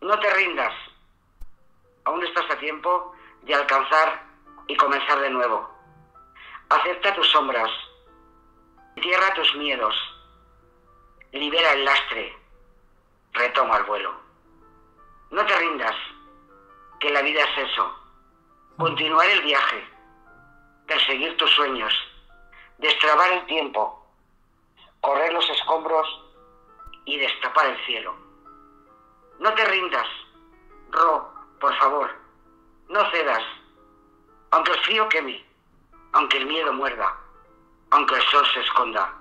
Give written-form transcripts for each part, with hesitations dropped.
No te rindas. Aún estás a tiempo de alcanzar y comenzar de nuevo. Acepta tus sombras. Entierra tus miedos. Libera el lastre. Retoma el vuelo. No te rindas, que la vida es eso. Continuar el viaje. Perseguir tus sueños. Destrabar el tiempo. Correr los escombros y destapar el cielo. No te rindas, Ro, por favor, no cedas. Aunque el frío queme, aunque el miedo muerda, aunque el sol se esconda.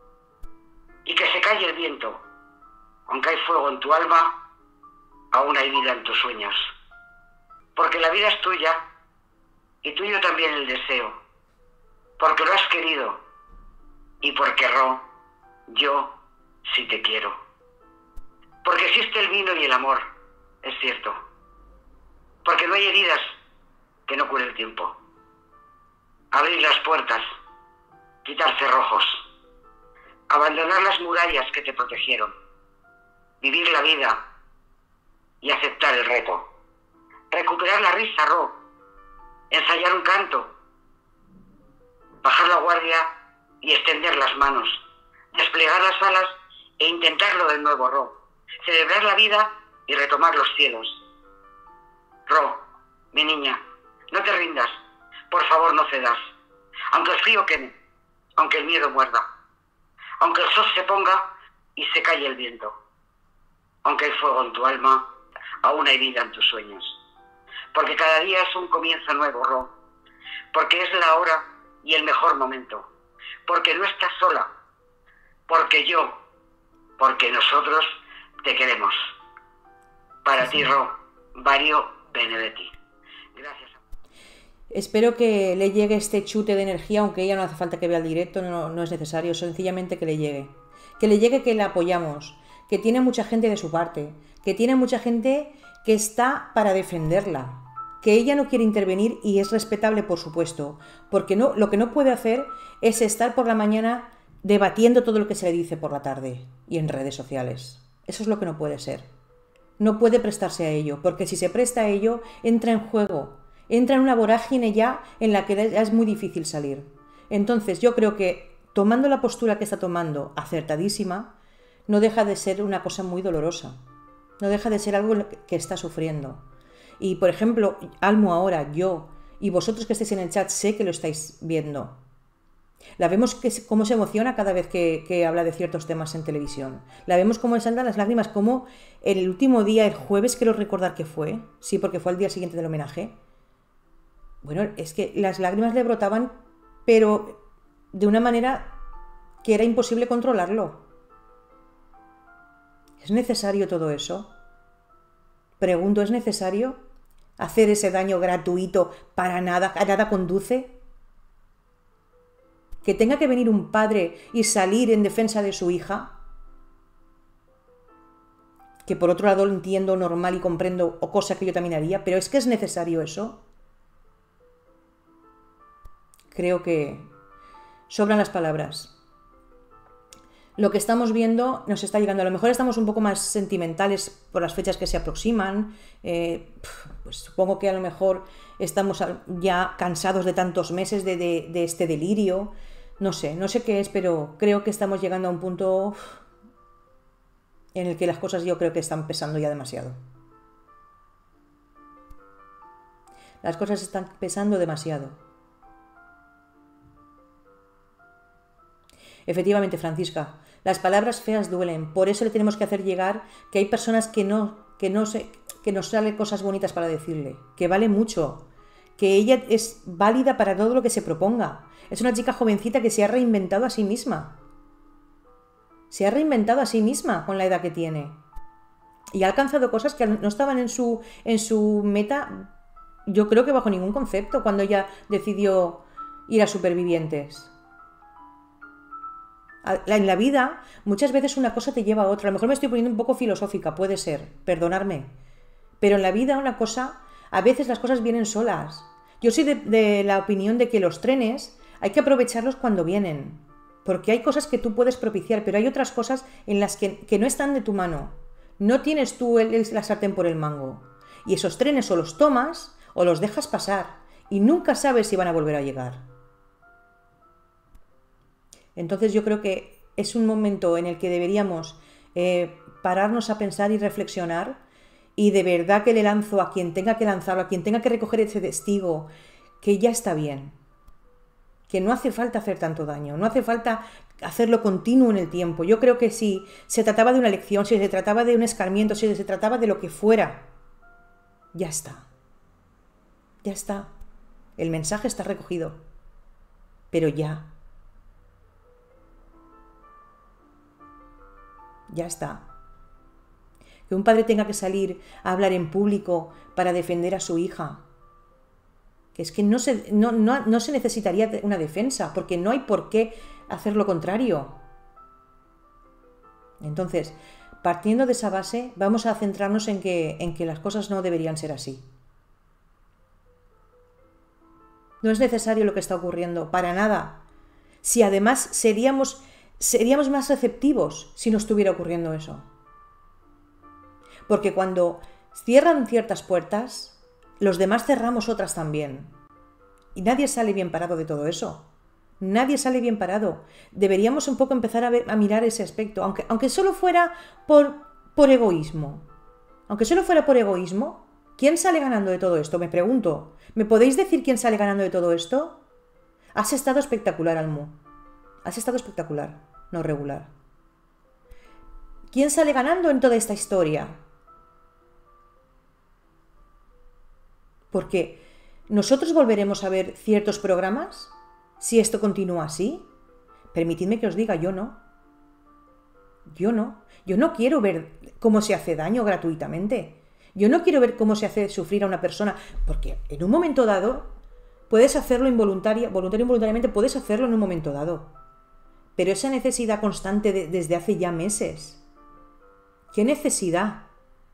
Y que se calle el viento, aunque hay fuego en tu alma, aún hay vida en tus sueños. Porque la vida es tuya y tuyo también el deseo. Porque lo has querido y porque, Ro, yo sí te quiero. Porque existe el vino y el amor, es cierto. Porque no hay heridas que no cure el tiempo. Abrir las puertas, quitar cerrojos, abandonar las murallas que te protegieron, vivir la vida y aceptar el reto. Recuperar la risa, Ro, ensayar un canto, bajar la guardia y extender las manos, desplegar las alas e intentarlo de nuevo, Ro. Celebrar la vida y retomar los cielos. Ro, mi niña, no te rindas. Por favor, no cedas. Aunque el frío queme, aunque el miedo muerda, aunque el sol se ponga y se calle el viento, aunque hay fuego en tu alma, aún hay vida en tus sueños. Porque cada día es un comienzo nuevo, Ro. Porque es la hora y el mejor momento. Porque no estás sola. Porque yo, porque nosotros te queremos. Para ti, Ro, Vario Benedetti. Gracias. Espero que le llegue este chute de energía, aunque ella no hace falta que vea el directo, no es necesario, sencillamente que le llegue. Que le llegue que la apoyamos, que tiene mucha gente de su parte, que tiene mucha gente que está para defenderla, que ella no quiere intervenir y es respetable, por supuesto, porque no, lo que no puede hacer es estar por la mañana debatiendo todo lo que se le dice por la tarde y en redes sociales. Eso es lo que no puede ser. No puede prestarse a ello, porque si se presta a ello, entra en juego, entra en una vorágine ya en la que ya es muy difícil salir. Entonces yo creo que tomando la postura que está tomando, acertadísima, no deja de ser una cosa muy dolorosa, no deja de ser algo que está sufriendo. Y por ejemplo, Almo ahora, yo y vosotros que estáis en el chat, sé que lo estáis viendo. La vemos cómo se emociona cada vez que habla de ciertos temas en televisión. La vemos cómo le saltan las lágrimas, como el último día, el jueves, quiero recordar que fue, sí, porque fue al día siguiente del homenaje. Bueno, es que las lágrimas le brotaban, pero de una manera que era imposible controlarlo. ¿Es necesario todo eso? Pregunto, ¿es necesario hacer ese daño gratuito para nada, a nada conduce? Que tenga que venir un padre y salir en defensa de su hija, que por otro lado lo entiendo normal y comprendo, o cosa que yo también haría, pero es que es necesario eso. Creo que sobran las palabras. Lo que estamos viendo nos está llegando. A lo mejor estamos un poco más sentimentales por las fechas que se aproximan. Pues supongo que a lo mejor estamos ya cansados de tantos meses de este delirio. No sé qué es, pero creo que estamos llegando a un punto en el que las cosas yo creo que están pesando ya demasiado. Las cosas están pesando demasiado. Efectivamente, Francisca, las palabras feas duelen, por eso le tenemos que hacer llegar que hay personas que nos salen cosas bonitas para decirle, que vale mucho, que ella es válida para todo lo que se proponga. Es una chica jovencita que se ha reinventado a sí misma. Se ha reinventado a sí misma con la edad que tiene. Y ha alcanzado cosas que no estaban en su meta, yo creo que bajo ningún concepto, cuando ella decidió ir a Supervivientes. En la vida, muchas veces una cosa te lleva a otra. A lo mejor me estoy poniendo un poco filosófica, puede ser, perdonadme. Pero en la vida una cosa, a veces las cosas vienen solas. Yo soy de la opinión de que los trenes hay que aprovecharlos cuando vienen. Porque hay cosas que tú puedes propiciar, pero hay otras cosas en las que no están de tu mano. No tienes tú la sartén por el mango. Y esos trenes o los tomas o los dejas pasar y nunca sabes si van a volver a llegar. Entonces yo creo que es un momento en el que deberíamos pararnos a pensar y reflexionar, y de verdad que le lanzo a quien tenga que lanzarlo, a quien tenga que recoger ese testigo, que ya está bien, que no hace falta hacer tanto daño, no hace falta hacerlo continuo en el tiempo. Yo creo que si se trataba de una lección, si se trataba de un escarmiento, si se trataba de lo que fuera, ya está. Ya está. El mensaje está recogido. Pero ya. Ya está. Que un padre tenga que salir a hablar en público para defender a su hija. Que es que no se necesitaría una defensa, porque no hay por qué hacer lo contrario. Entonces, partiendo de esa base, vamos a centrarnos en que las cosas no deberían ser así. No es necesario lo que está ocurriendo, para nada. Si además seríamos más receptivos si no estuviera ocurriendo eso. Porque cuando cierran ciertas puertas, los demás cerramos otras también. Y nadie sale bien parado de todo eso. Nadie sale bien parado. Deberíamos un poco empezar a mirar ese aspecto, aunque solo fuera por egoísmo. Aunque solo fuera por egoísmo, ¿quién sale ganando de todo esto? Me pregunto. ¿Me podéis decir quién sale ganando de todo esto? Has estado espectacular, Almu. Has estado espectacular, no regular. ¿Quién sale ganando en toda esta historia? Porque nosotros volveremos a ver ciertos programas si esto continúa así. Permitidme que os diga, yo no. Yo no quiero ver cómo se hace daño gratuitamente. Yo no quiero ver cómo se hace sufrir a una persona, porque en un momento dado puedes hacerlo voluntario o involuntariamente, puedes hacerlo en un momento dado. Pero esa necesidad constante desde hace ya meses. ¿Qué necesidad?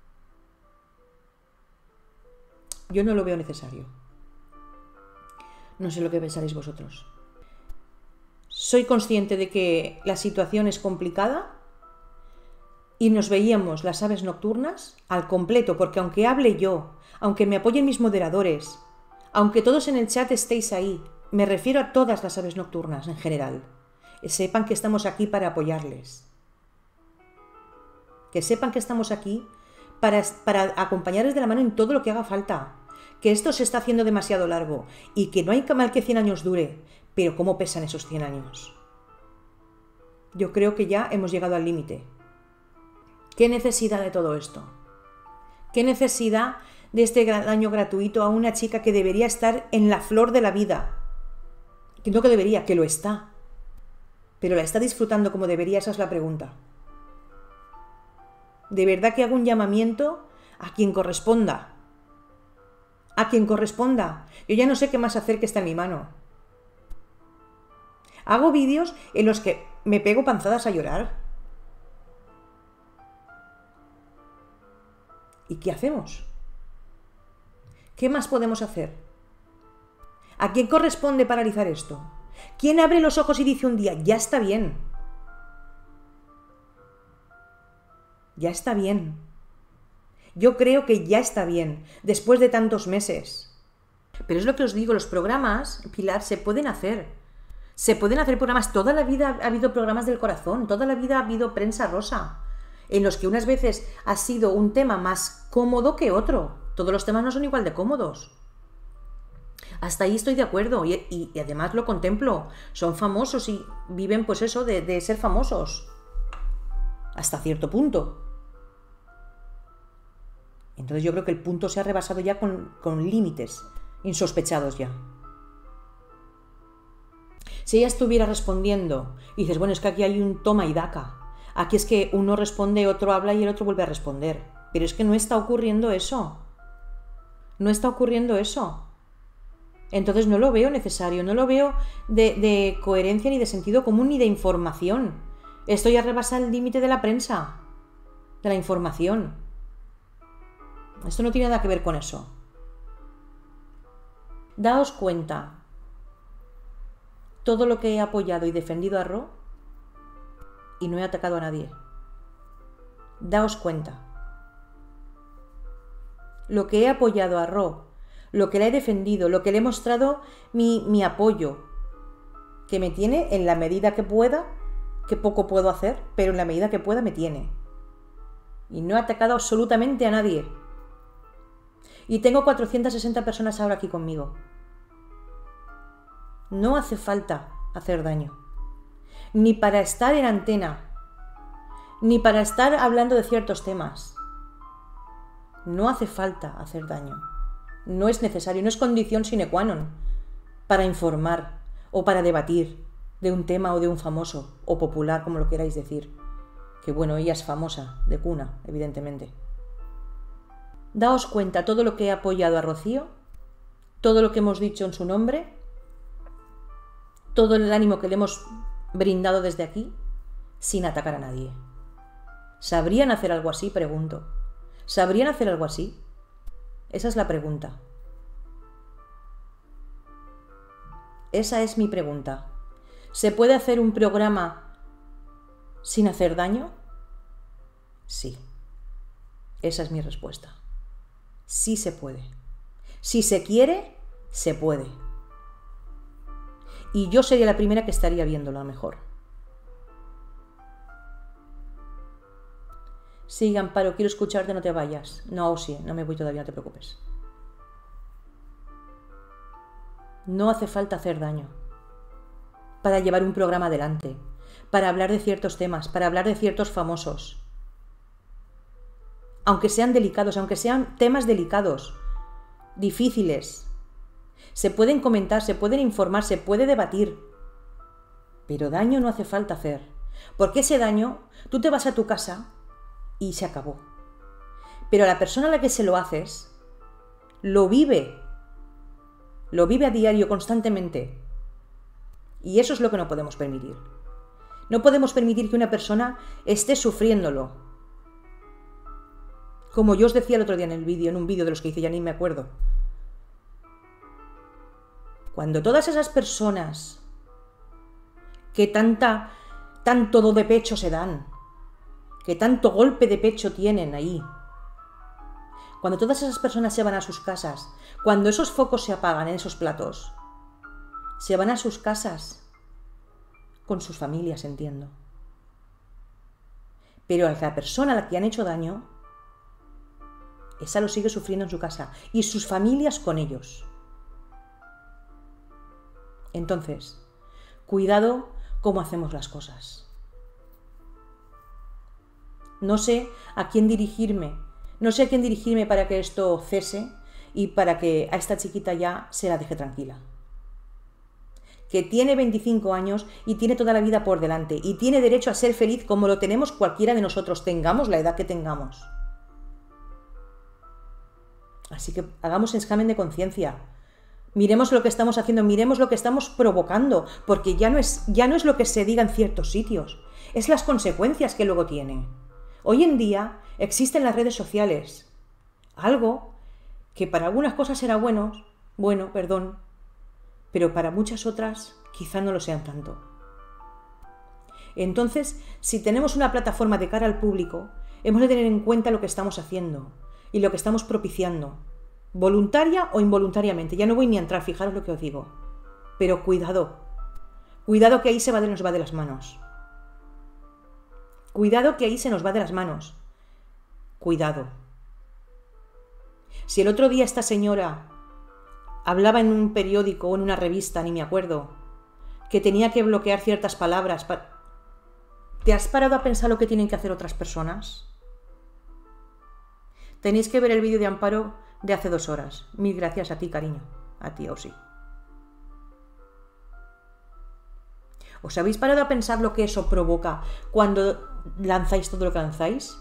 Yo no lo veo necesario. No sé lo que pensaréis vosotros. Soy consciente de que la situación es complicada y nos veíamos las aves nocturnas al completo, porque aunque hable yo, aunque me apoyen mis moderadores, aunque todos en el chat estéis ahí, me refiero a todas las aves nocturnas en general, sepan que estamos aquí para apoyarles. Que sepan que estamos aquí para acompañarles de la mano en todo lo que haga falta. Que esto se está haciendo demasiado largo y que no hay mal que 100 años dure, pero ¿cómo pesan esos 100 años? Yo creo que ya hemos llegado al límite. ¿Qué necesidad de todo esto? ¿Qué necesidad de este daño gratuito a una chica que debería estar en la flor de la vida? Que no que debería, que lo está. Pero ¿la está disfrutando como debería? Esa es la pregunta. De verdad que hago un llamamiento a quien corresponda. A quien corresponda. Yo ya no sé qué más hacer, que está en mi mano. Hago vídeos en los que me pego panzadas a llorar. ¿Y qué hacemos? ¿Qué más podemos hacer? ¿A quién corresponde paralizar esto? ¿Quién abre los ojos y dice un día, ya está bien? Ya está bien. Yo creo que ya está bien, después de tantos meses. Pero es lo que os digo, los programas, Pilar, se pueden hacer. Se pueden hacer programas. Toda la vida ha habido programas del corazón, toda la vida ha habido prensa rosa, en los que unas veces ha sido un tema más cómodo que otro. Todos los temas no son igual de cómodos. Hasta ahí estoy de acuerdo y además lo contemplo. Son famosos y viven pues eso de ser famosos. Hasta cierto punto. Entonces yo creo que el punto se ha rebasado ya con límites insospechados ya. Si ella estuviera respondiendo y dices, bueno, es que aquí hay un toma y daca. Aquí es que uno responde, otro habla y el otro vuelve a responder. Pero es que no está ocurriendo eso. No está ocurriendo eso. Entonces no lo veo necesario, no lo veo de coherencia ni de sentido común ni de información. Esto ya rebasa el límite de la prensa, de la información. Esto no tiene nada que ver con eso. Daos cuenta, todo lo que he apoyado y defendido a Ro y no he atacado a nadie. Daos cuenta. lo que he apoyado a Ro, lo que le he defendido, lo que le he mostrado mi apoyo, que me tiene en la medida que pueda, que poco puedo hacer, pero en la medida que pueda me tiene. Y no he atacado absolutamente a nadie. Y tengo 460 personas ahora aquí conmigo. No hace falta hacer daño. Ni para estar en antena, ni para estar hablando de ciertos temas. No hace falta hacer daño. No es necesario, no es condición sine qua non para informar o para debatir de un tema o de un famoso o popular, como lo queráis decir. Que bueno, ella es famosa, de cuna, evidentemente. Daos cuenta todo lo que he apoyado a Rocío, todo lo que hemos dicho en su nombre, todo el ánimo que le hemos brindado desde aquí, sin atacar a nadie. ¿Sabrían hacer algo así? Pregunto. ¿Sabrían hacer algo así? Esa es la pregunta. Esa es mi pregunta. ¿Se puede hacer un programa sin hacer daño? Sí. Esa es mi respuesta. Sí se puede. Si se quiere, se puede. Y yo sería la primera que estaría viéndolo a lo mejor. Sí, Amparo, quiero escucharte, no te vayas. No, sí, no me voy todavía, no te preocupes. No hace falta hacer daño para llevar un programa adelante, para hablar de ciertos temas, para hablar de ciertos famosos. Aunque sean delicados, aunque sean temas delicados, difíciles. Se pueden comentar, se pueden informar, se puede debatir. Pero daño no hace falta hacer. Porque ese daño, tú te vas a tu casa y se acabó. Pero a la persona a la que se lo haces, lo vive a diario, constantemente. Y eso es lo que no podemos permitir. No podemos permitir que una persona esté sufriéndolo. Como yo os decía el otro día en un vídeo de los que hice, ya ni me acuerdo. Cuando todas esas personas que tanto do de pecho se dan, que tanto golpe de pecho tienen ahí, cuando todas esas personas se van a sus casas, cuando esos focos se apagan en esos platos, se van a sus casas con sus familias, entiendo. Pero a la persona a la que han hecho daño, esa lo sigue sufriendo en su casa y sus familias con ellos. Entonces, cuidado cómo hacemos las cosas. No sé a quién dirigirme. No sé a quién dirigirme para que esto cese y para que a esta chiquita ya se la deje tranquila. Que tiene 25 años y tiene toda la vida por delante y tiene derecho a ser feliz como lo tenemos cualquiera de nosotros, tengamos la edad que tengamos. Así que hagamos examen de conciencia. Miremos lo que estamos haciendo, miremos lo que estamos provocando, porque ya no es lo que se diga en ciertos sitios, es las consecuencias que luego tiene. Hoy en día existen las redes sociales, algo que para algunas cosas será bueno, pero para muchas otras quizá no lo sean tanto. Entonces, si tenemos una plataforma de cara al público, hemos de tener en cuenta lo que estamos haciendo y lo que estamos propiciando, voluntaria o involuntariamente. Ya no voy ni a entrar, fijaros lo que os digo. Pero cuidado que ahí nos va de las manos. Cuidado que ahí se nos va de las manos. Cuidado. Si el otro día esta señora hablaba en un periódico o en una revista, ni me acuerdo, que tenía que bloquear ciertas palabras, ¿te has parado a pensar lo que tienen que hacer otras personas? Tenéis que ver el vídeo de Amparo de hace 2 horas. Mil gracias a ti, cariño. A ti, Osi. ¿Os habéis parado a pensar lo que eso provoca cuando lanzáis todo lo que lanzáis?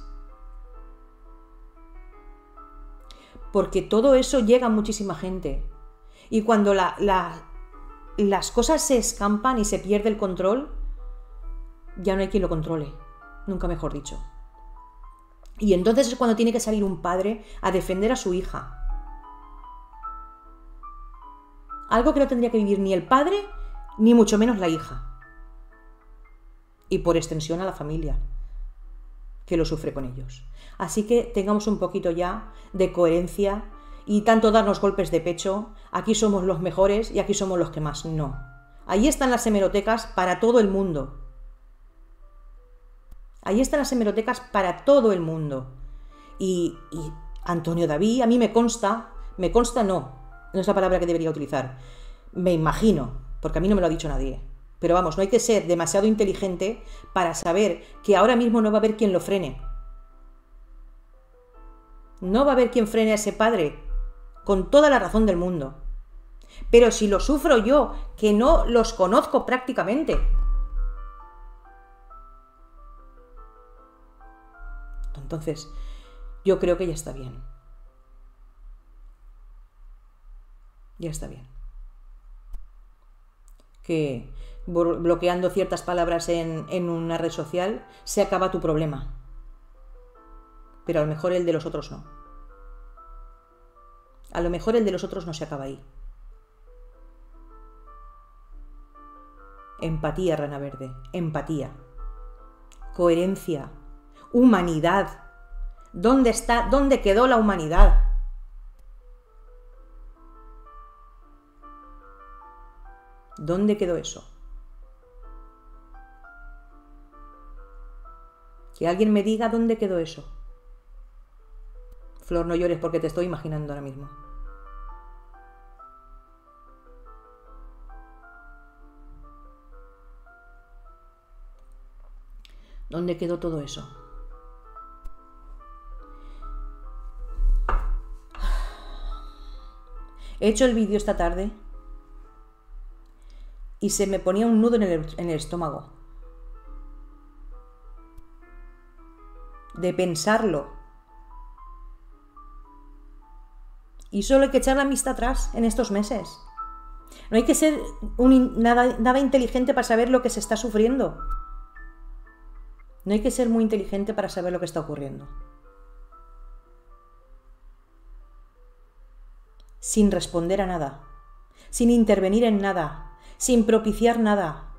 Porque todo eso llega a muchísima gente. Y cuando las cosas se escampan y se pierde el control, ya no hay quien lo controle. Nunca mejor dicho. Y entonces es cuando tiene que salir un padre a defender a su hija. Algo que no tendría que vivir ni el padre, ni mucho menos la hija. Y por extensión a la familia. que lo sufre con ellos. Así que tengamos un poquito ya de coherencia y tanto darnos golpes de pecho, aquí somos los mejores y aquí somos los que más. No. Ahí están las hemerotecas para todo el mundo. Ahí están las hemerotecas para todo el mundo. Y Antonio David, a mí me consta no es la palabra que debería utilizar, me imagino, porque a mí no me lo ha dicho nadie. Pero vamos, no hay que ser demasiado inteligente para saber que ahora mismo no va a haber quien lo frene. No va a haber quien frene a ese padre, con toda la razón del mundo. Pero si lo sufro yo, que no los conozco prácticamente. Entonces, yo creo que ya está bien. Ya está bien. Que bloqueando ciertas palabras en una red social se acaba tu problema. Pero a lo mejor el de los otros no. A lo mejor el de los otros no se acaba ahí. Empatía, Rana Verde. Empatía. Coherencia. Humanidad. ¿Dónde está? ¿Dónde quedó la humanidad? ¿Dónde quedó eso? Que alguien me diga dónde quedó eso. Flor, no llores porque te estoy imaginando ahora mismo. ¿Dónde quedó todo eso? He hecho el vídeo esta tarde y se me ponía un nudo en el estómago. De pensarlo. Y solo hay que echar la vista atrás en estos meses. No hay que ser nada inteligente para saber lo que se está sufriendo. No hay que ser muy inteligente para saber lo que está ocurriendo. Sin responder a nada, sin intervenir en nada, sin propiciar nada.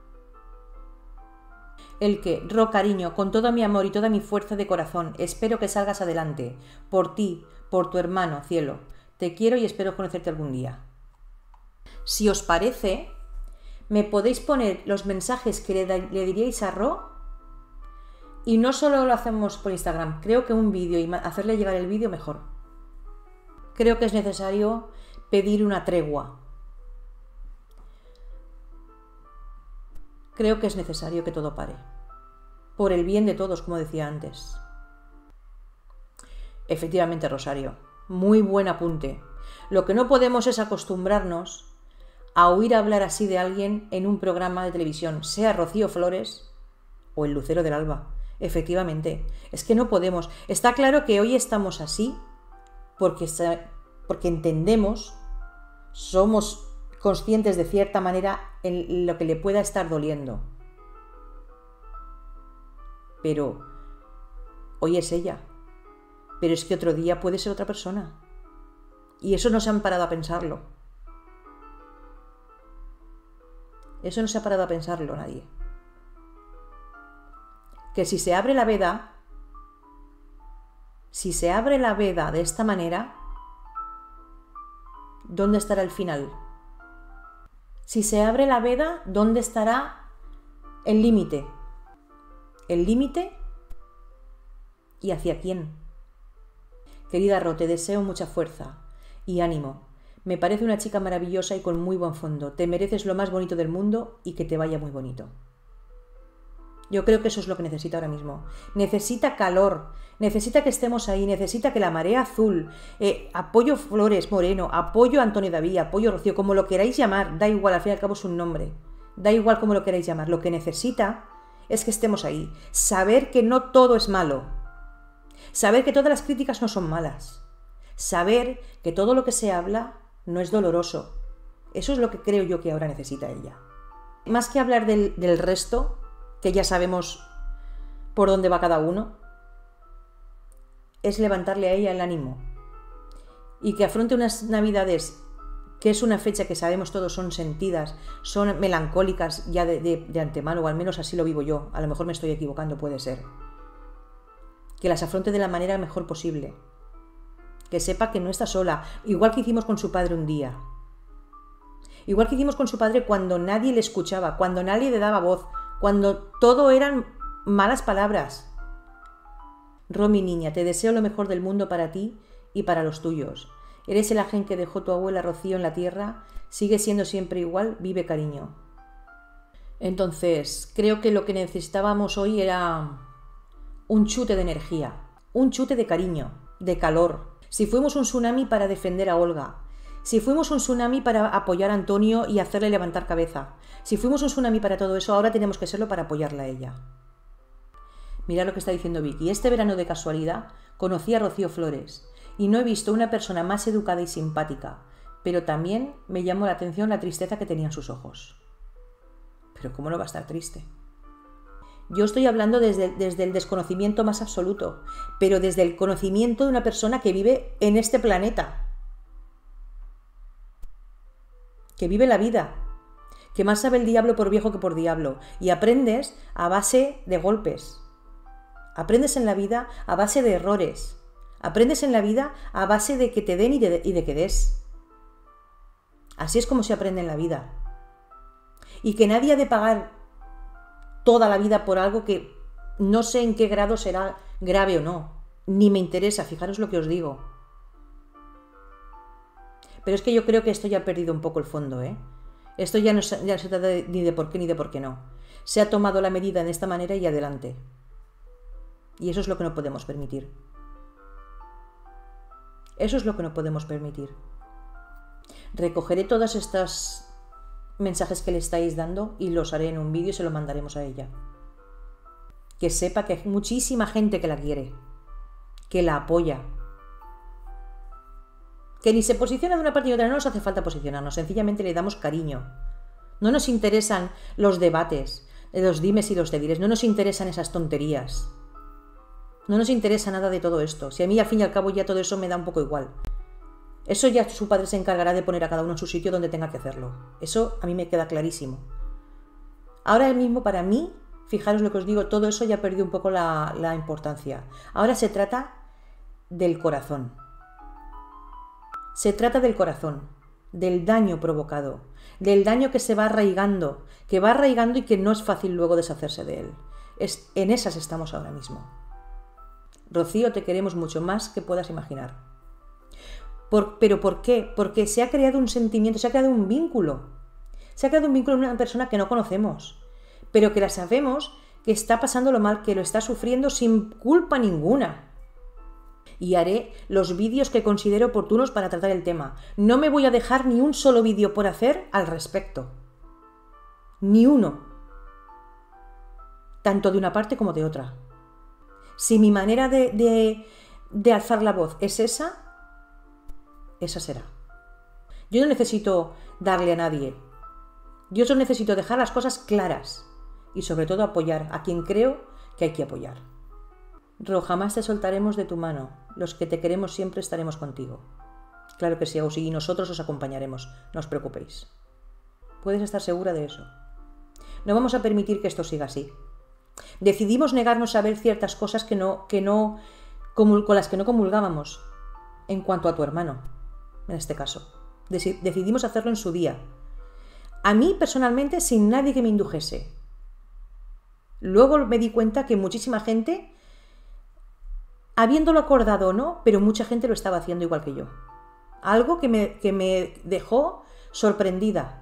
El que, Ro, cariño, con todo mi amor y toda mi fuerza de corazón, espero que salgas adelante, por ti, por tu hermano, cielo. Te quiero y espero conocerte algún día. Si os parece, me podéis poner los mensajes que le diríais a Ro. Y no solo lo hacemos por Instagram, creo que un vídeo y hacerle llegar el vídeo mejor. Creo que es necesario pedir una tregua. Creo que es necesario que todo pare. Por el bien de todos, como decía antes. Efectivamente, Rosario, muy buen apunte. Lo que no podemos es acostumbrarnos a oír hablar así de alguien en un programa de televisión, sea Rocío Flores o el Lucero del Alba. Efectivamente, es que no podemos. Está claro que hoy estamos así porque entendemos, somos conscientes de cierta manera en lo que le pueda estar doliendo. Pero hoy es ella. Pero es que otro día puede ser otra persona. Y eso no se han parado a pensarlo. Eso no se ha parado a pensarlo nadie. Que si se abre la veda de esta manera, ¿dónde estará el final? Si se abre la veda, ¿dónde estará el límite? ¿El límite? ¿Y hacia quién? Querida Ro, te deseo mucha fuerza y ánimo. Me parece una chica maravillosa y con muy buen fondo. Te mereces lo más bonito del mundo y que te vaya muy bonito. Yo creo que eso es lo que necesita ahora mismo. Necesita calor, necesita que estemos ahí, necesita que la marea azul, apoyo Flores Moreno, apoyo Antonio David, apoyo Rocío, como lo queráis llamar, da igual, al fin y al cabo es un nombre. Da igual como lo queráis llamar. Lo que necesita es que estemos ahí. Saber que no todo es malo. Saber que todas las críticas no son malas. Saber que todo lo que se habla no es doloroso. Eso es lo que creo yo que ahora necesita ella. Más que hablar del resto, que ya sabemos por dónde va cada uno, es levantarle a ella el ánimo y que afronte unas navidades, que es una fecha que sabemos todos son sentidas, son melancólicas ya de antemano, o al menos así lo vivo yo, a lo mejor me estoy equivocando, puede ser. que las afronte de la manera mejor posible, que sepa que no está sola, igual que hicimos con su padre un día, igual que hicimos con su padre cuando nadie le escuchaba, cuando nadie le daba voz, cuando todo eran malas palabras. Romy, niña, te deseo lo mejor del mundo para ti y para los tuyos. Eres el ángel que dejó tu abuela Rocío en la tierra, sigue siendo siempre igual, vive, cariño. Entonces, creo que lo que necesitábamos hoy era un chute de energía, un chute de cariño, de calor. Si fuimos un tsunami para defender a Olga, si fuimos un tsunami para apoyar a Antonio y hacerle levantar cabeza, si fuimos un tsunami para todo eso, ahora tenemos que serlo para apoyarla a ella. Mira lo que está diciendo Vicky. Este verano de casualidad conocí a Rocío Flores y no he visto una persona más educada y simpática, pero también me llamó la atención la tristeza que tenía en sus ojos. Pero ¿cómo no va a estar triste? Yo estoy hablando desde el desconocimiento más absoluto, pero desde el conocimiento de una persona que vive en este planeta, que vive la vida, que más sabe el diablo por viejo que por diablo, y aprendes a base de golpes, aprendes en la vida a base de errores, aprendes en la vida a base de que te den y de que des. Así es como se aprende en la vida. Y que nadie ha de pagar toda la vida por algo que no sé en qué grado será grave o no. Ni me interesa, fijaros lo que os digo. Pero es que yo creo que esto ya ha perdido un poco el fondo, ¿eh? Esto ya no se trata ni de por qué ni de por qué no. Se ha tomado la medida de esta manera y adelante. Y eso es lo que no podemos permitir. Eso es lo que no podemos permitir. Recogeré todos estos mensajes que le estáis dando y los haré en un vídeo y se lo mandaremos a ella. Que sepa que hay muchísima gente que la quiere, que la apoya, que ni se posiciona de una parte y otra, no nos hace falta posicionarnos, sencillamente le damos cariño. No nos interesan los debates, los dimes y los diretes, no nos interesan esas tonterías. No nos interesa nada de todo esto. Si a mí al fin y al cabo ya todo eso me da un poco igual. Eso ya su padre se encargará de poner a cada uno en su sitio donde tenga que hacerlo. Eso a mí me queda clarísimo. Ahora mismo para mí, fijaros lo que os digo, todo eso ya perdió un poco la importancia. Ahora se trata del corazón. Se trata del corazón, del daño provocado, del daño que se va arraigando y que no es fácil luego deshacerse de él. En esas estamos ahora mismo. Rocío, te queremos mucho más que puedas imaginar. ¿Pero por qué? Porque se ha creado un sentimiento, se ha creado un vínculo. Se ha creado un vínculo en una persona que no conocemos, pero que la sabemos que está pasándolo mal, que lo está sufriendo sin culpa ninguna. Y haré los vídeos que considero oportunos para tratar el tema. No me voy a dejar ni un solo vídeo por hacer al respecto. Ni uno. Tanto de una parte como de otra. Si mi manera de alzar la voz es esa será. Yo no necesito darle a nadie. Yo solo necesito dejar las cosas claras y sobre todo apoyar a quien creo que hay que apoyar. Ro, jamás te soltaremos de tu mano. Los que te queremos siempre estaremos contigo. Claro que sí, Ausi, y nosotros os acompañaremos. No os preocupéis. Puedes estar segura de eso. No vamos a permitir que esto siga así. Decidimos negarnos a ver ciertas cosas con las que no comulgábamos en cuanto a tu hermano, en este caso. Decidimos hacerlo en su día. A mí, personalmente, sin nadie que me indujese. Luego me di cuenta que muchísima gente, habiéndolo acordado o no, pero mucha gente lo estaba haciendo igual que yo. Algo que me dejó sorprendida.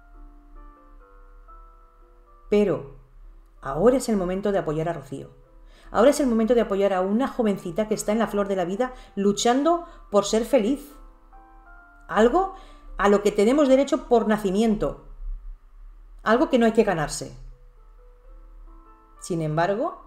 Pero ahora es el momento de apoyar a Rocío. Ahora es el momento de apoyar a una jovencita que está en la flor de la vida luchando por ser feliz. Algo a lo que tenemos derecho por nacimiento. Algo que no hay que ganarse. Sin embargo,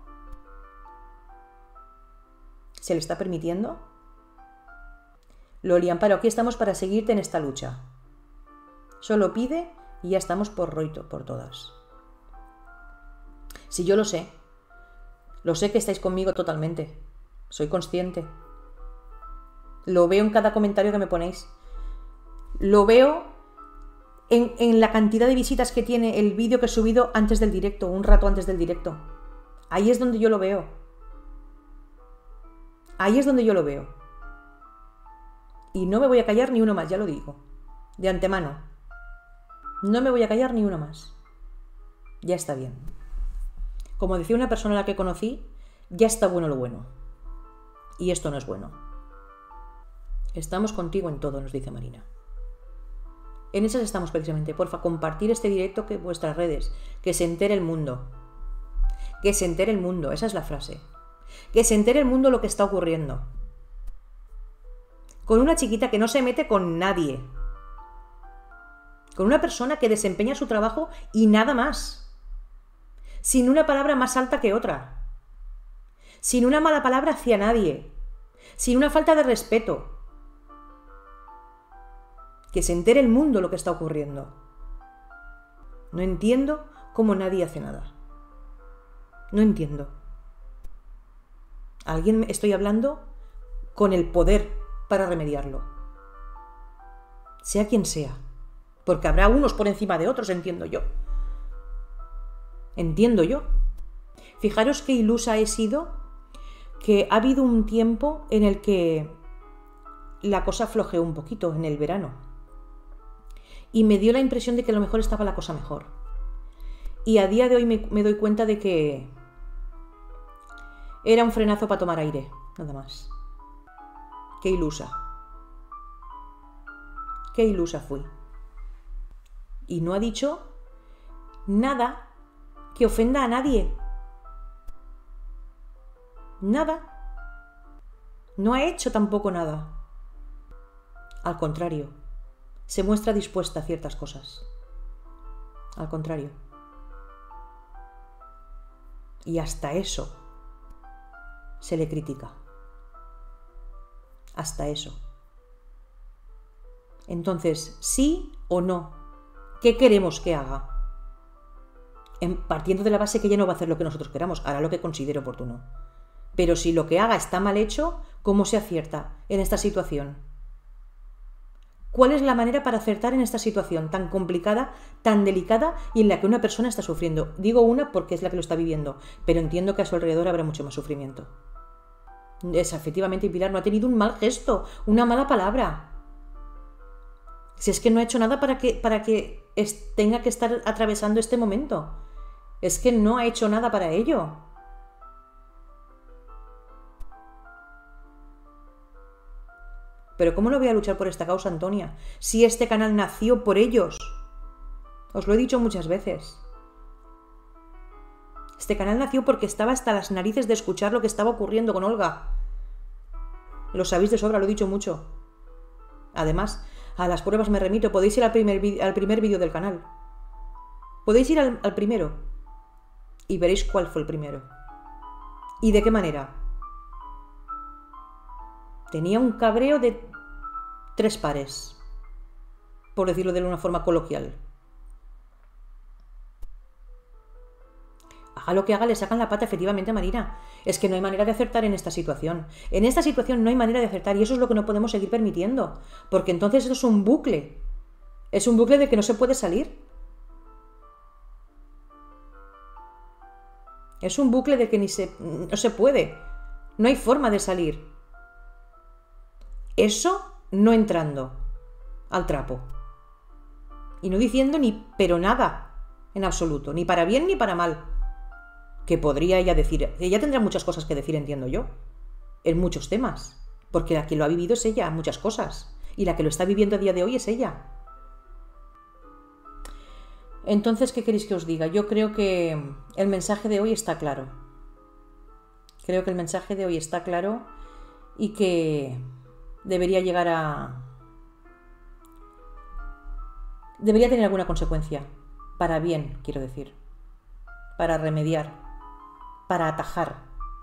¿se le está permitiendo? Loli, Amparo, aquí estamos para seguirte en esta lucha. Solo pide y ya estamos por todas. Si yo lo sé que estáis conmigo totalmente. Soy consciente. Lo veo en cada comentario que me ponéis. Lo veo en la cantidad de visitas que tiene el vídeo que he subido antes del directo, un rato antes del directo. Ahí es donde yo lo veo. Ahí es donde yo lo veo. Y no me voy a callar ni uno más, ya lo digo. De antemano. No me voy a callar ni uno más. Ya está bien. Como decía una persona a la que conocí, ya está bueno lo bueno. Y esto no es bueno. Estamos contigo en todo, nos dice Marina. En esas estamos precisamente. Porfa, compartir este directo que vuestras redes. Que se entere el mundo. Que se entere el mundo. Esa es la frase. Que se entere el mundo lo que está ocurriendo. Con una chiquita que no se mete con nadie. Con una persona que desempeña su trabajo y nada más. Sin una palabra más alta que otra. Sin una mala palabra hacia nadie. Sin una falta de respeto. Que se entere el mundo lo que está ocurriendo. No entiendo cómo nadie hace nada. No entiendo. Alguien estoy hablando con el poder para remediarlo. Sea quien sea. Porque habrá unos por encima de otros, entiendo yo. Entiendo yo. Fijaros qué ilusa he sido, que ha habido un tiempo en el que la cosa flojeó un poquito, en el verano. Y me dio la impresión de que a lo mejor estaba la cosa mejor. Y a día de hoy me doy cuenta de que era un frenazo para tomar aire, nada más. Qué ilusa. Qué ilusa fui. Y no ha dicho nada que ofenda a nadie. Nada. No ha hecho tampoco nada. Al contrario, se muestra dispuesta a ciertas cosas. Al contrario. Y hasta eso se le critica. Hasta eso. Entonces, ¿sí o no? ¿Qué queremos que haga? Partiendo de la base que ella no va a hacer lo que nosotros queramos, hará lo que considere oportuno. Pero si lo que haga está mal hecho, ¿cómo se acierta en esta situación? ¿Cuál es la manera para acertar en esta situación tan complicada, tan delicada y en la que una persona está sufriendo? Digo una porque es la que lo está viviendo, pero entiendo que a su alrededor habrá mucho más sufrimiento. Efectivamente, Pilar no ha tenido un mal gesto, una mala palabra. Si es que no ha hecho nada para que tenga que estar atravesando este momento. Es que no ha hecho nada para ello. Pero ¿cómo no voy a luchar por esta causa, Antonia? Si este canal nació por ellos. Os lo he dicho muchas veces. Este canal nació porque estaba hasta las narices de escuchar lo que estaba ocurriendo con Olga. Lo sabéis de sobra, lo he dicho mucho. Además, a las pruebas me remito. Podéis ir al primer vídeo del canal. Podéis ir al primero. Y veréis cuál fue el primero. ¿Y de qué manera? Tenía un cabreo de 3 pares. Por decirlo de una forma coloquial. Haga lo que haga, le sacan la pata efectivamente a Marina. Es que no hay manera de acertar en esta situación. En esta situación no hay manera de acertar y eso es lo que no podemos seguir permitiendo. Porque entonces eso es un bucle. Es un bucle del que no se puede salir. Es un bucle del que no se puede. No hay forma de salir. Eso no entrando al trapo. Y no diciendo ni pero nada en absoluto. Ni para bien ni para mal. Que podría ella decir. Ella tendrá muchas cosas que decir, entiendo yo. En muchos temas. Porque la que lo ha vivido es ella, muchas cosas. Y la que lo está viviendo a día de hoy es ella. Entonces, ¿qué queréis que os diga? Yo creo que el mensaje de hoy está claro. Creo que el mensaje de hoy está claro y que debería llegar a... debería tener alguna consecuencia. Para bien, quiero decir. Para remediar. Para atajar.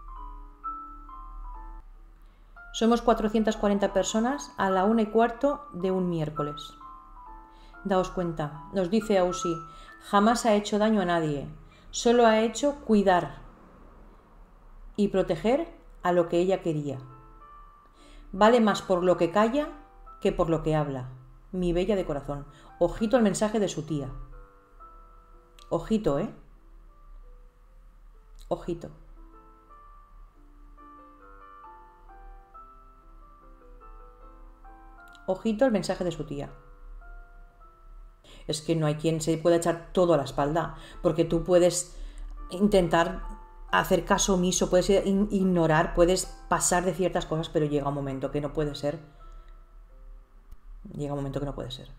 Somos 440 personas a la 1:15 de un miércoles. Daos cuenta, nos dice Ausi, jamás ha hecho daño a nadie, solo ha hecho cuidar y proteger a lo que ella quería. Vale más por lo que calla que por lo que habla, mi bella de corazón. Ojito al mensaje de su tía. Ojito, ¿eh? Ojito. ojito el mensaje de su tía. Es que no hay quien se pueda echar todo a la espalda, porque tú puedes intentar hacer caso omiso, puedes ignorar, puedes pasar de ciertas cosas, pero llega un momento que no puede ser. Llega un momento que no puede ser.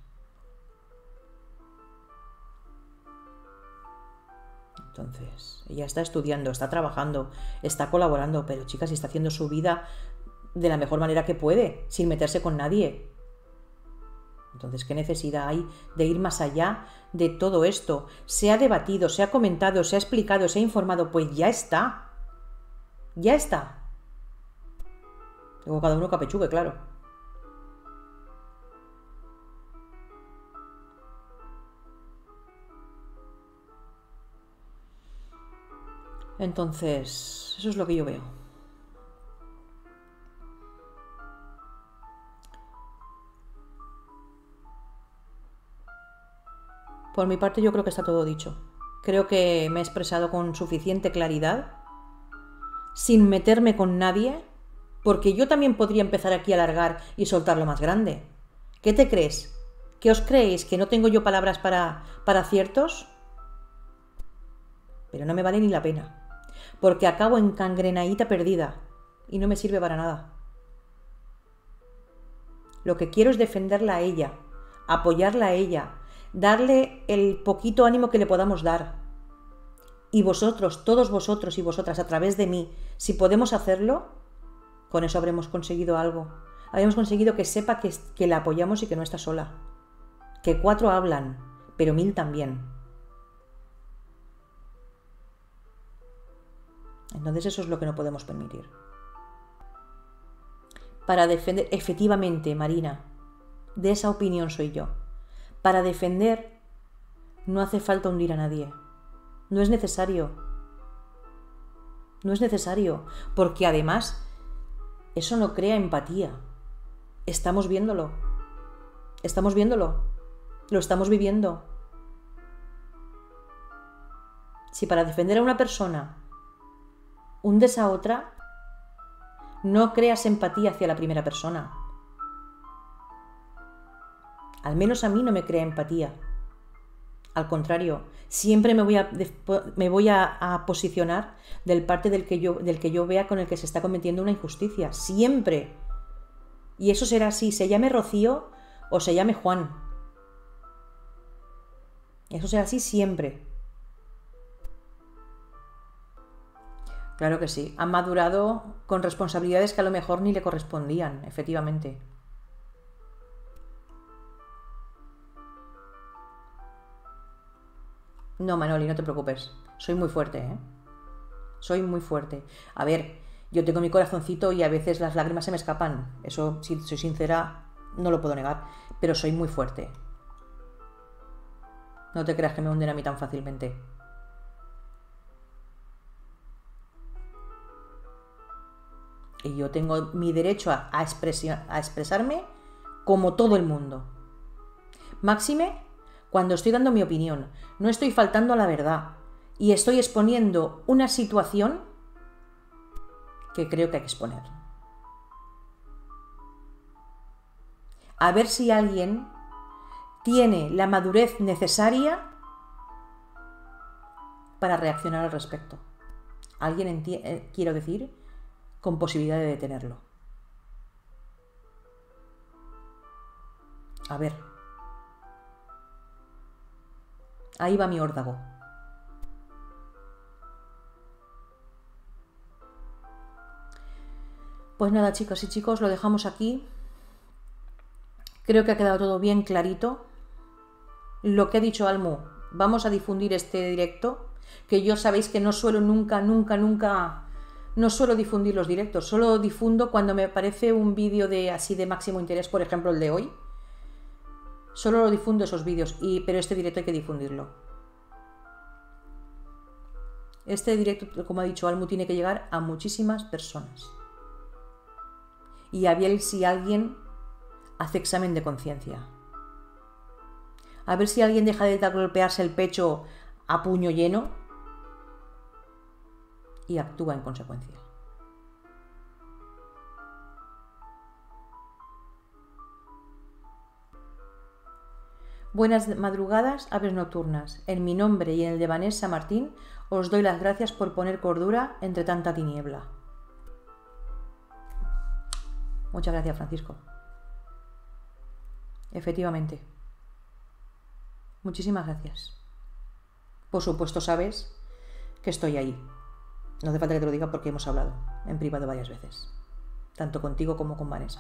Entonces, ella está estudiando, está trabajando, está colaborando, pero chicas, está haciendo su vida de la mejor manera que puede, sin meterse con nadie. Entonces, ¿qué necesidad hay de ir más allá de todo esto? Se ha debatido, se ha comentado, se ha explicado, se ha informado, pues ya está. Ya está. Luego cada uno capechugue, claro. Entonces, eso es lo que yo veo. Por mi parte yo creo que está todo dicho. Creo que me he expresado con suficiente claridad, sin meterme con nadie, porque yo también podría empezar aquí a alargar y soltarlo más grande. ¿Qué te crees? ¿Qué os creéis? ¿Que no tengo yo palabras para ciertos? Pero no me vale ni la pena, porque acabo encangrenadita perdida y no me sirve para nada. Lo que quiero es defenderla a ella, apoyarla a ella, darle el poquito ánimo que le podamos dar. Y vosotros, todos vosotros y vosotras, a través de mí, si podemos hacerlo, con eso habremos conseguido algo. Habremos conseguido que sepa que la apoyamos y que no está sola. Que 4 hablan, pero 1000 también. Entonces eso es lo que no podemos permitir. Para defender, efectivamente, Marina, de esa opinión soy yo. Para defender no hace falta hundir a nadie. No es necesario. No es necesario, porque además eso no crea empatía. Estamos viéndolo. Estamos viéndolo. Lo estamos viviendo. Si para defender a una persona hundes a otra, no creas empatía hacia la primera persona. Al menos a mí no me crea empatía. Al contrario, siempre me voy a posicionar del parte del que yo vea con el que se está cometiendo una injusticia. Siempre. Y eso será así, se llame Rocío o se llame Juan. Eso será así siempre. Claro que sí. Han madurado con responsabilidades que a lo mejor ni le correspondían, efectivamente. No, Manoli, no te preocupes. Soy muy fuerte, ¿eh? Soy muy fuerte. A ver, yo tengo mi corazoncito y a veces las lágrimas se me escapan. Eso, si soy sincera, no lo puedo negar. Pero soy muy fuerte. No te creas que me hunden a mí tan fácilmente. Y yo tengo mi derecho a expresarme como todo el mundo. Máxime cuando estoy dando mi opinión. No estoy faltando a la verdad. Y estoy exponiendo una situación que creo que hay que exponer. A ver si alguien tiene la madurez necesaria para reaccionar al respecto. Alguien, quiero decir, con posibilidad de detenerlo. A ver. Ahí va mi órdago. Pues nada, chicas y chicos, lo dejamos aquí. Creo que ha quedado todo bien clarito. Lo que ha dicho Almu, vamos a difundir este directo, que yo sabéis que no suelo nunca, no suelo difundir los directos, solo difundo cuando me parece un vídeo así de máximo interés, por ejemplo el de hoy. Solo lo difundo esos vídeos, pero este directo hay que difundirlo. Este directo, como ha dicho Almu, tiene que llegar a muchísimas personas. Y a ver si alguien hace examen de conciencia. A ver si alguien deja de golpearse el pecho a puño lleno y actúa en consecuencia. Buenas madrugadas, aves nocturnas. En mi nombre y en el de Vanessa Martín, os doy las gracias por poner cordura entre tanta tiniebla. Muchas gracias, Francisco. Efectivamente. Muchísimas gracias. Por supuesto, sabes que estoy ahí. No hace falta que te lo diga porque hemos hablado en privado varias veces. Tanto contigo como con Vanessa.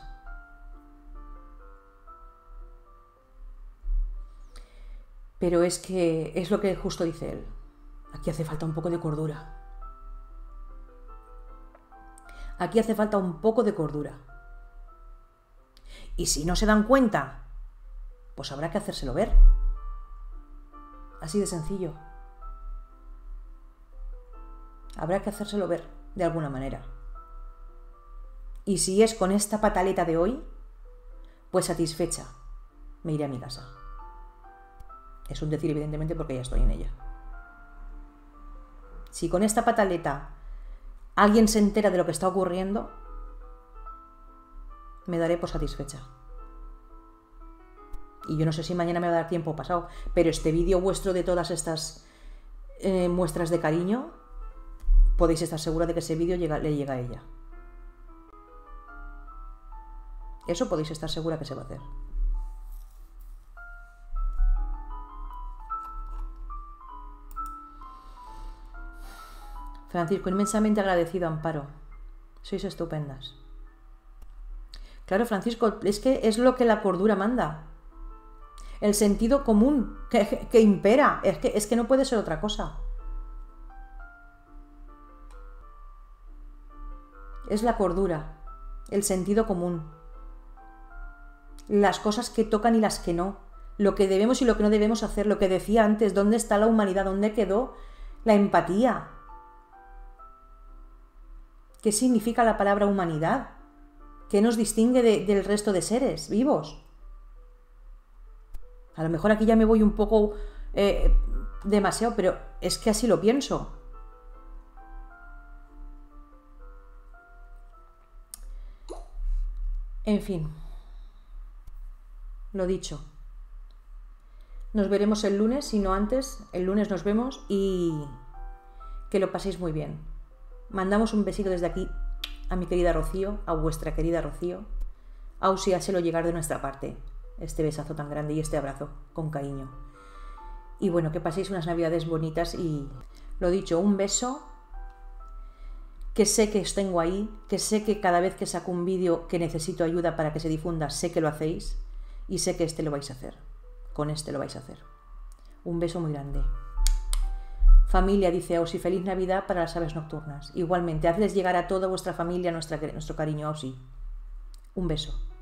Pero es que es lo que justo dice él. Aquí hace falta un poco de cordura. Aquí hace falta un poco de cordura. Y si no se dan cuenta, pues habrá que hacérselo ver. Así de sencillo. Habrá que hacérselo ver de alguna manera. Y si es con esta pataleta de hoy, pues satisfecha me iré a mi casa. Es un decir, evidentemente, porque ya estoy en ella. Si con esta pataleta alguien se entera de lo que está ocurriendo, me daré por satisfecha. Y yo no sé si mañana me va a dar tiempo o pasado, pero este vídeo vuestro de todas estas muestras de cariño, podéis estar segura de que ese vídeo le llega a ella. Eso podéis estar segura que se va a hacer. Francisco, inmensamente agradecido, Amparo. Sois estupendas. Claro, Francisco, es que es lo que la cordura manda. El sentido común que impera. Es que no puede ser otra cosa. Es la cordura, el sentido común. Las cosas que tocan y las que no. Lo que debemos y lo que no debemos hacer. Lo que decía antes, ¿dónde está la humanidad? ¿Dónde quedó la empatía? ¿Qué significa la palabra humanidad? ¿Qué nos distingue del resto de seres vivos? A lo mejor aquí ya me voy un poco demasiado, pero es que así lo pienso. En fin, lo dicho. Nos veremos el lunes, si no antes. El lunes nos vemos y que lo paséis muy bien. Mandamos un besito desde aquí a mi querida Rocío, a vuestra querida Rocío. Ausi, házelo llegar de nuestra parte, este besazo tan grande y este abrazo con cariño. Y bueno, que paséis unas navidades bonitas y lo dicho, un beso, que sé que os tengo ahí, que sé que cada vez que saco un vídeo que necesito ayuda para que se difunda, sé que lo hacéis y sé que este lo vais a hacer, con este lo vais a hacer. Un beso muy grande. Familia, dice Ausi, feliz Navidad para las aves nocturnas. Igualmente, hazles llegar a toda vuestra familia nuestro cariño, Ausi. Un beso.